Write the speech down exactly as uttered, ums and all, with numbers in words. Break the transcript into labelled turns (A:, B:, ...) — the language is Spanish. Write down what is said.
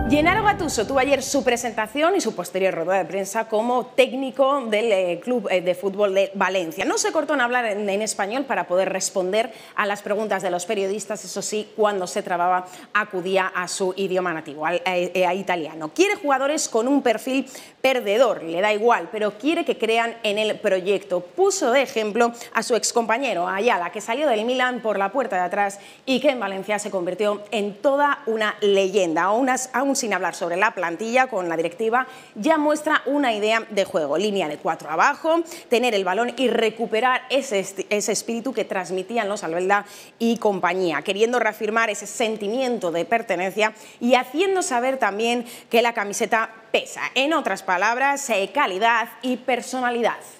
A: Gennaro Gattuso tuvo ayer su presentación y su posterior rueda de prensa como técnico del eh, Club eh, de Fútbol de Valencia. No se cortó en hablar en, en español para poder responder a las preguntas de los periodistas, eso sí, cuando se trababa acudía a su idioma nativo, al, eh, a italiano. Quiere jugadores con un perfil perdedor, le da igual, pero quiere que crean en el proyecto. Puso de ejemplo a su excompañero Ayala, que salió del Milan por la puerta de atrás y que en Valencia se convirtió en toda una leyenda. Aún, aún sin hablar sobre la plantilla con la directiva, ya muestra una idea de juego. Línea de cuatro abajo, tener el balón y recuperar ese, ese espíritu que transmitían los Albelda y compañía, queriendo reafirmar ese sentimiento de pertenencia y haciendo saber también que la camiseta pesa. En otras palabras, calidad y personalidad.